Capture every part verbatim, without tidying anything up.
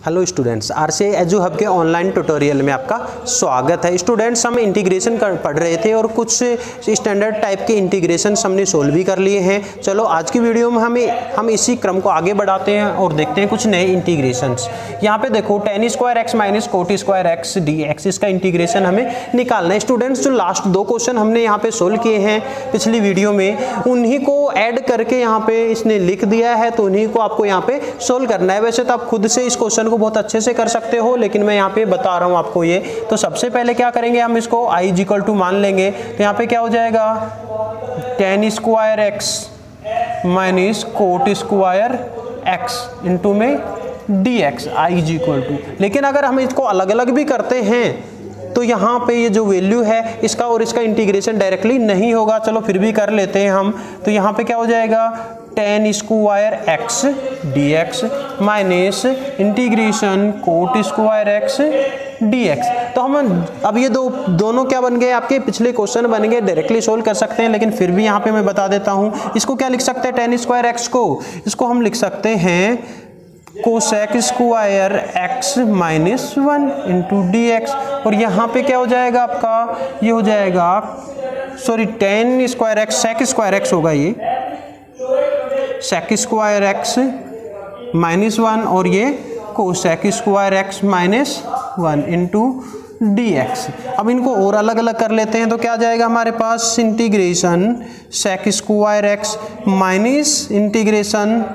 Hello students, RCI Edu Hub के online tutorial में आपका स्वागत है। स्टूडेंट्स, हम इंटीग्रेशन कर पढ़ रहे थे और कुछ स्टैंडर्ड टाइप के इंटीग्रेशन हमने सोल्व भी कर लिए हैं। चलो आज की वीडियो में हमें हम इसी क्रम को आगे बढ़ाते हैं और देखते हैं कुछ नए इंटीग्रेशंस। यहाँ पे देखो tan square x minus cot square x d x, इसका इंटीग्रेशन हमें निकालना है। स्टूडेंट्स, जो लास्ट दो क्वेश्चन हमने यहाँ पे सोल्व किए हैं पिछली वीडियो में, उन्हीं को ऐड करके यहाँ पे इसने लिख दिया है, तो उन्हीं को आपको यहाँ पे सोल्व करना है। वैसे तो आप खुद से इस क्वेश्चन को बहुत अच्छे से कर सकते हो, लेकिन मैं यहाँ पे बता रहा हूँ आपको ये। तो सबसे पहले क्या करेंगे, हम इसको i इज इक्वल टू मान लेंगे। तो यहाँ पे क्या हो जाएगा, tan square x minus cot square x into में d x I is equal to. लेकिन अगर हम इसको अलग अलग भी करते हैं तो यहाँ पे ये जो वैल्यू है इसका और इसका इंटीग्रेशन डायरेक्टली नहीं होगा। चलो फिर भी कर लेते हैं हम। तो यहाँ पे क्या हो जाएगा, tan square x d x minus integration cot square x d x. तो हम अब ये दो दोनों क्या बन गए, आपके पिछले क्वेश्चन बन गए, डायरेक्टली सोल्व कर सकते हैं। लेकिन फिर भी यहाँ पे मैं बता देता हूँ, इसको क्या लिख सकते हैं, टेन स्क्वायर एक्स को इसको हम लिख सकते हैं cosec square x minus one into d x. और यहाँ पे क्या हो जाएगा आपका, ये हो जाएगा sorry tan square x sec square x होगा, ये sec square x minus one और ये cosec square x minus one into d x. अब इनको और अलग अलग कर लेते हैं तो क्या आ जाएगा हमारे पास, integration sec square x minus integration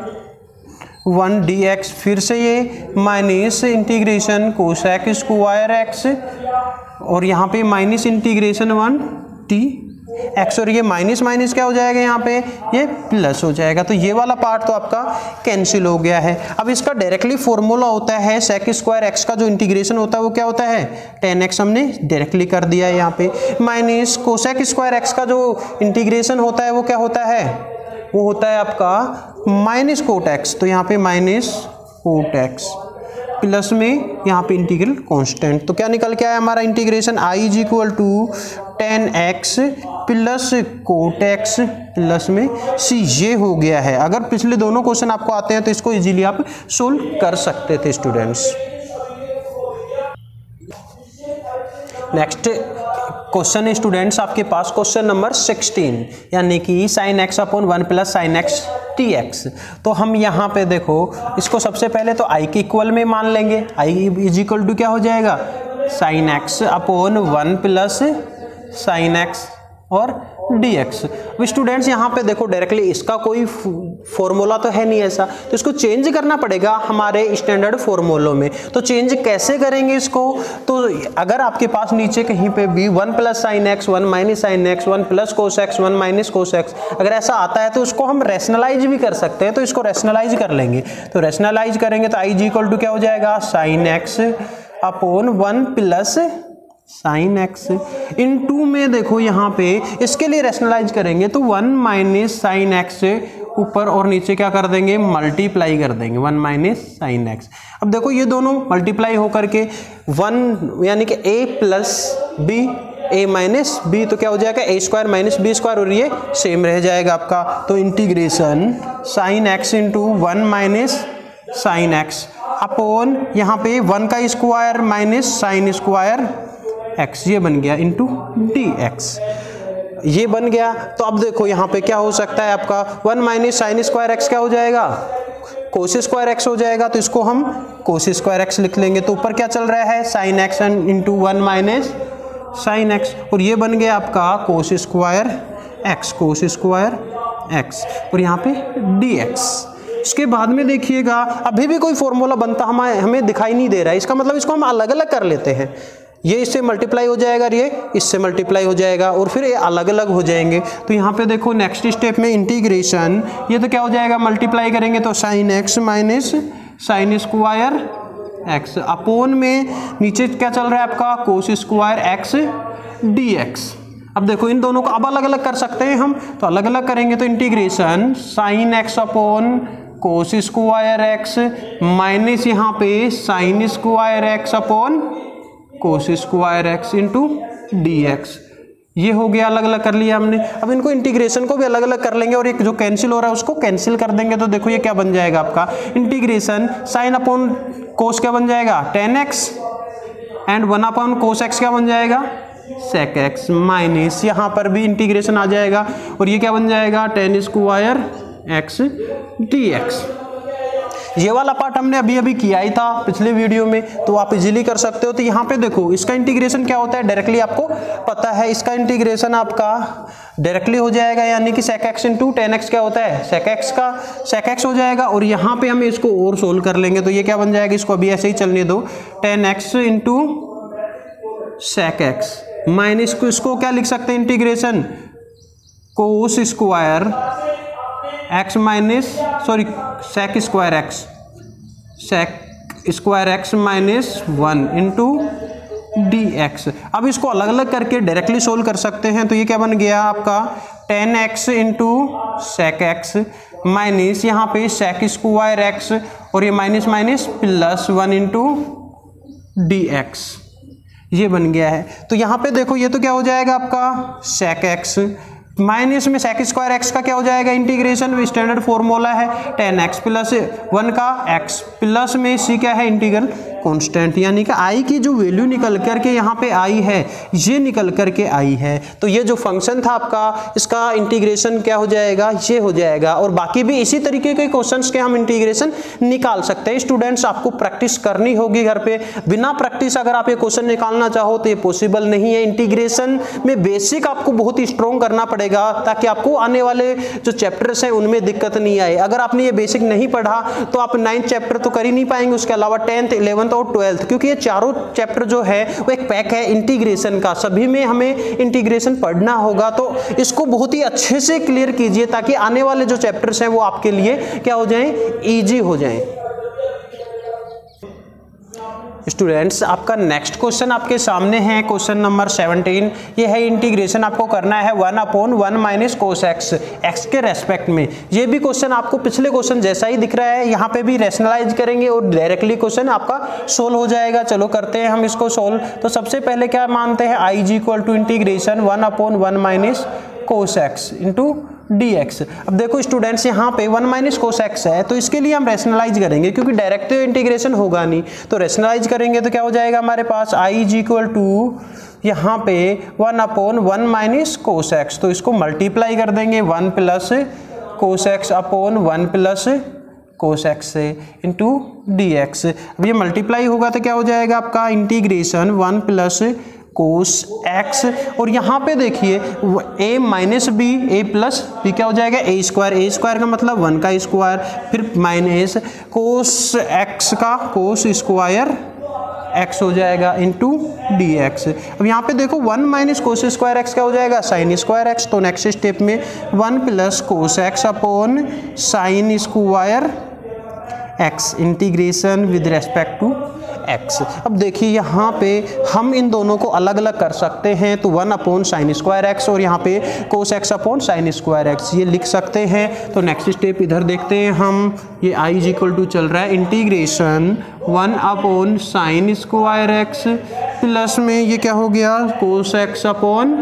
one d x, फिर से ये minus integration cosec square x और यहाँ पे minus integration one t x, और ये माइनस माइनस क्या हो जाएगा, यहाँ पे ये प्लस हो जाएगा। तो ये वाला पार्ट तो आपका कैंसिल हो गया है। अब इसका डायरेक्टली फॉर्मूला होता है सेक स्क्वायर एक्स का जो इंटीग्रेशन होता है वो क्या होता है, टेन एक्स हमने डायरेक्टली कर दिया है यहाँ पे, माइनस कोसेक स्क्वायर एक्स का जो इंटीग्रेशन होता है वो क्या होता है, वो होता है आपका माइनस कोट एक्स। तो यहाँ पे माइनस कोट एक्स प्लस में यहाँ पे इंटीग्रल कांस्टेंट। तो क्या निकल के आया हमारा integration, I is equal to tan x plus cot x plus में सी, ये हो गया है। अगर पिछले दोनों क्वेश्चन आपको आते हैं तो इसको इजीली आप सोल्व कर सकते थे स्टूडेंट्स। नेक्स्ट क्वेश्चन है स्टूडेंट्स आपके पास क्वेश्चन नंबर सिक्सटीन, यानी कि sine x upon one plus sine x t x. तो हम यहाँ पे देखो इसको सबसे पहले तो आई के इक्वल में मान लेंगे। आई इज इक्वल टू क्या हो जाएगा, sine x upon one plus sine x और डी एक्स। अब स्टूडेंट्स यहाँ पे देखो डायरेक्टली इसका कोई फॉर्मूला तो है नहीं ऐसा, तो इसको चेंज करना पड़ेगा हमारे स्टैंडर्ड फॉर्मूलों में। तो चेंज कैसे करेंगे इसको, तो अगर आपके पास नीचे कहीं पे भी one plus sine x one minus sine x one plus cos x one minus cos x अगर ऐसा आता है तो उसको हम रैशनलाइज भी कर सकते हैं। तो इसको रैशनलाइज कर लेंगे। तो रैशनलाइज करेंगे तो आई जी इक्वल टू क्या हो जाएगा, sine x upon one plus sine x into में देखो यहाँ पे इसके लिए रैशनलाइज करेंगे तो वन माइनस साइन एक्स ऊपर और नीचे क्या कर देंगे, मल्टीप्लाई कर देंगे, वन माइनस साइन एक्स। अब देखो ये दोनों मल्टीप्लाई होकर के वन यानी कि a plus B A minus B, तो क्या हो जाएगा A square minus B square, और ये सेम रह जाएगा आपका। तो integration sine x into one minus sine x upon यहाँ पे वन का square minus sine square x, ये बन गया इंटू डी एक्स, ये बन गया। तो अब देखो यहाँ पे क्या हो सकता है आपका, one minus sine square x क्या हो जाएगा, कोस स्क्वायर एक्स हो जाएगा। तो इसको हम कोस स्क्वायर एक्स लिख लेंगे। तो ऊपर क्या चल रहा है, sine x into one minus sine x, और ये बन गया आपका cos square x, cos square x और यहाँ पे डी एक्स। इसके बाद में देखिएगा अभी भी कोई फॉर्मूला बनता हमें हमें दिखाई नहीं दे रहा है। इसका मतलब इसको हम अलग अलग कर लेते हैं। ये इससे मल्टीप्लाई हो जाएगा, ये इससे मल्टीप्लाई हो जाएगा और फिर ये अलग अलग हो जाएंगे। तो यहाँ पे देखो नेक्स्ट स्टेप में इंटीग्रेशन, ये तो क्या हो जाएगा, मल्टीप्लाई करेंगे तो sine x minus sine square x upon में नीचे क्या चल रहा है आपका, cos square x d x. अब देखो इन दोनों को अब अलग अलग कर सकते हैं हम, तो अलग अलग करेंगे तो integration sine x upon cos square x minus यहाँ पे sine square x upon cos square x into d x, ये हो गया, अलग अलग कर लिया हमने। अब इनको इंटीग्रेशन को भी अलग अलग कर लेंगे और एक जो कैंसिल हो रहा है उसको कैंसिल कर देंगे। तो देखो ये क्या बन जाएगा आपका इंटीग्रेशन साइन अपॉन कोस क्या बन जाएगा tan x and one upon cos x क्या बन जाएगा सेक एक्स माइनस यहाँ पर भी इंटीग्रेशन आ जाएगा और ये क्या बन जाएगा tan square x d x. ये वाला पार्ट हमने अभी अभी किया ही था पिछले वीडियो में, तो आप इजीली कर सकते हो। तो यहाँ पे देखो इसका इंटीग्रेशन क्या होता है डायरेक्टली आपको पता है। इसका इंटीग्रेशन आपका डायरेक्टली हो जाएगा, यानी कि sec x into tan x क्या होता है सेक एक्स का सेक एक्स हो जाएगा। और यहाँ पे हम इसको और सोल्व कर लेंगे तो ये क्या बन जाएगा, इसको अभी ऐसे ही चलने दो, tan x into sec x minus को इसको क्या लिख सकते हैं integration cos square x minus sorry sec square x sec square x minus one into d x. अब इसको अलग अलग करके डायरेक्टली सोल्व कर सकते हैं। तो ये क्या बन गया आपका tan x into sec x minus यहाँ पे सेक स्क्वायर एक्स और ये minus minus plus one into d x, ये बन गया है। तो यहाँ पे देखो ये तो क्या हो जाएगा आपका सेक एक्स माइनस में सेक स्क्वायर एक्स का क्या हो जाएगा इंटीग्रेशन, स्टैंडर्ड फॉर्मूला है टेन एक्स प्लस वन का एक्स प्लस में सी क्या है इंटीग्रल कांस्टेंट, यानी कि आई की जो वैल्यू निकल करके यहाँ पे आई है ये निकल करके आई है। तो ये जो फंक्शन था आपका इसका इंटीग्रेशन क्या हो जाएगा ये हो जाएगा। और बाकी भी इसी तरीके के क्वेश्चंस के हम इंटीग्रेशन निकाल सकते हैं। स्टूडेंट्स आपको प्रैक्टिस करनी होगी घर पे, बिना प्रैक्टिस अगर आप ये क्वेश्चन निकालना चाहो तो ये पॉसिबल नहीं है। इंटीग्रेशन में बेसिक आपको बहुत ही स्ट्रॉन्ग करना पड़ेगा ताकि आपको आने वाले जो चैप्टर्स हैं उनमें दिक्कत नहीं आए। अगर आपने ये बेसिक नहीं पढ़ा तो आप नाइन्थ चैप्टर तो कर ही नहीं पाएंगे, उसके अलावा टेंथ इलेवेंथ और ट्वेल्थ, क्योंकि ये चारों चैप्टर जो है वो एक पैक है इंटीग्रेशन का, सभी में हमें इंटीग्रेशन पढ़ना होगा। तो इसको बहुत ही अच्छे से क्लियर कीजिए ताकि आने वाले जो चैप्टर्स हैं वो आपके लिए क्या हो जाएं इजी हो जाएं। स्टूडेंट्स आपका नेक्स्ट क्वेश्चन आपके सामने है, क्वेश्चन नंबर सेवनटीन। ये है इंटीग्रेशन आपको करना है one upon one minus cos x x के रेस्पेक्ट में। ये भी क्वेश्चन आपको पिछले क्वेश्चन जैसा ही दिख रहा है, यहाँ पे भी रैशनलाइज करेंगे और डायरेक्टली क्वेश्चन आपका सोल्व हो जाएगा। चलो करते हैं हम इसको सोल्व। तो सबसे पहले क्या मानते हैं I is equal to integration one upon one minus cos x into d x. अब देखो स्टूडेंट्स यहाँ पे वन माइनस कोस एक्स है तो इसके लिए हम रैशनलाइज करेंगे क्योंकि डायरेक्ट इंटीग्रेशन होगा नहीं। तो रैशनलाइज करेंगे तो क्या हो जाएगा हमारे पास आई इज इक्वल टू यहाँ पे one upon one minus cos x, तो इसको मल्टीप्लाई कर देंगे one plus cos x upon one plus cos x से इंटू डी एक्स। अब ये मल्टीप्लाई होगा तो क्या हो जाएगा आपका integration one plus cos x और यहाँ पे देखिए a minus B A plus B क्या हो जाएगा ए स्क्वायर, ए स्क्वायर का मतलब वन का स्क्वायर, फिर माइनस कोस एक्स का कोस स्क्वायर एक्स हो जाएगा इंटू डी एक्स। अब यहाँ पे देखो one minus cos square x क्या हो जाएगा साइन स्क्वायर एक्स। तो नेक्स्ट स्टेप में one plus cos x upon sine square x integration with respect to x. अब देखिए यहाँ पे हम इन दोनों को अलग अलग कर सकते हैं, तो one upon sine square x और यहाँ पे cos x upon sine square x ये लिख सकते हैं। तो नेक्स्ट स्टेप इधर देखते हैं हम, ये आई इज इक्वल टू चल रहा है integration one upon sine square x plus में ये क्या हो गया cos x upon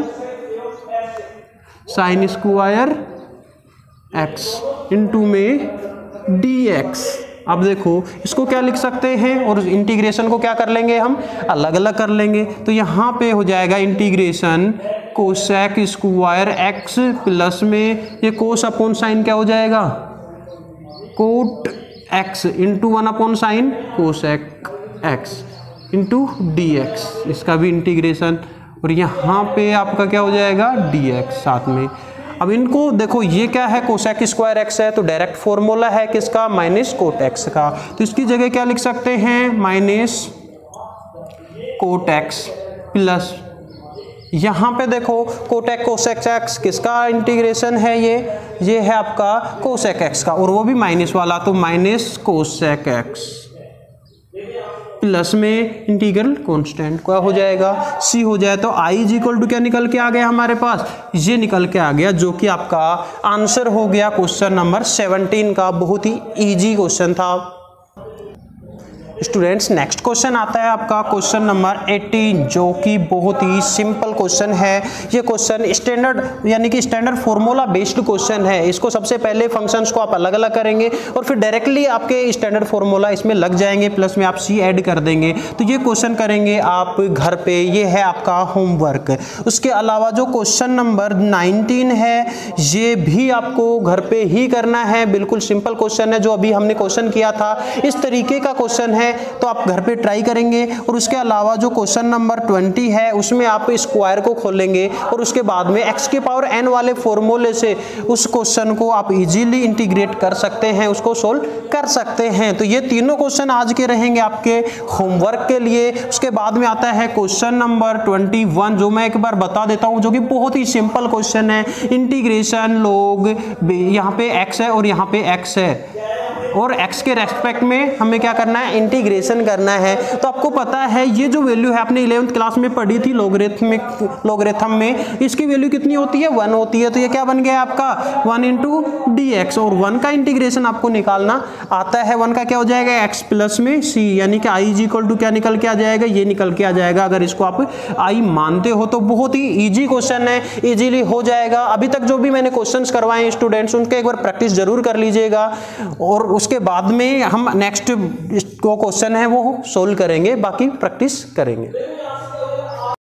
sine square x into में डी एक्स। अब देखो इसको क्या लिख सकते हैं और इंटीग्रेशन को क्या कर लेंगे हम अलग अलग कर लेंगे। तो यहाँ पे हो जाएगा integration cosec square x plus में ये कोस अपॉन साइन क्या हो जाएगा cot x into one upon sine cosec x into d x, इसका भी इंटीग्रेशन और यहाँ पे आपका क्या हो जाएगा डी एक्स साथ में। अब इनको देखो ये क्या है कोसेक स्क्वायर एक्स है तो डायरेक्ट फॉर्मूला है किसका माइनस कोट एक्स का, तो इसकी जगह क्या लिख सकते हैं माइनस कोट एक्स प्लस यहाँ पे देखो कोटेक कोसेक एक्स किसका इंटीग्रेशन है ये ये है आपका कोसेक एक्स का और वो भी माइनस वाला, तो माइनस कोसेक एक्स प्लस में इंटीग्रल कांस्टेंट क्या हो जाएगा सी हो जाए। तो आई इज इक्वल टू क्या निकल के आ गया हमारे पास ये निकल के आ गया जो कि आपका आंसर हो गया क्वेश्चन नंबर सेवनटीन का। बहुत ही इजी क्वेश्चन था। स्टूडेंट्स नेक्स्ट क्वेश्चन आता है आपका क्वेश्चन नंबर अठारह, जो कि बहुत ही सिंपल क्वेश्चन है। ये क्वेश्चन स्टैंडर्ड यानी कि स्टैंडर्ड फॉर्मूला बेस्ड क्वेश्चन है। इसको सबसे पहले फंक्शंस को आप अलग अलग करेंगे और फिर डायरेक्टली आपके स्टैंडर्ड फॉर्मूला इसमें लग जाएंगे, प्लस में आप सी ऐड कर देंगे। तो ये क्वेश्चन करेंगे आप घर पे, ये है आपका होमवर्क। उसके अलावा जो क्वेश्चन नंबर नाइनटीन है ये भी आपको घर पे ही करना है। बिल्कुल सिंपल क्वेश्चन है जो अभी हमने क्वेश्चन किया था, इस तरीके का क्वेश्चन है, तो आप घर पे ट्राई करेंगे। और उसके अलावा जो क्वेश्चन नंबर ट्वेंटी है उसमें आप स्क्वायर को खोलेंगे और उसके बाद में एक्स के पावर एन वाले फॉर्मूले से उस क्वेश्चन को आप इजीली इंटीग्रेट कर सकते हैं, उसको सोल्व कर सकते हैं। तो ये तीनों क्वेश्चन आज के रहेंगे आपके होमवर्क के लिए। उसके बाद में आता है क्वेश्चन नंबर ट्वेंटी वन, जो मैं एक बार बता देता हूं, जो कि बहुत ही सिंपल क्वेश्चन है। इंटीग्रेशन लोग यहाँ पे एक्स है और यहाँ पे एक्स है और x के रेस्पेक्ट में हमें क्या करना है, इंटीग्रेशन करना है। तो आपको पता है ये जो वैल्यू है आपने इलेवेंथ क्लास में पढ़ी थी लॉगरिथमिक लॉगरिथम में, इसकी वैल्यू कितनी होती है, वन होती है। तो ये क्या बन गया आपका वन इंटू डी एक्स, और वन का इंटीग्रेशन आपको निकालना आता है। वन का क्या हो जाएगा, x प्लस में c, यानी कि i इज इक्वल टू क्या निकल के आ जाएगा, ये निकल के आ जाएगा। अगर इसको आप i मानते हो तो बहुत ही ईजी क्वेश्चन है, इजीली हो जाएगा। अभी तक जो भी मैंने क्वेश्चन करवाए स्टूडेंट्स उनके एक बार प्रैक्टिस जरूर कर लीजिएगा और उसके बाद में हम नेक्स्ट जो क्वेश्चन है वो सोल्व करेंगे, बाकी प्रैक्टिस करेंगे।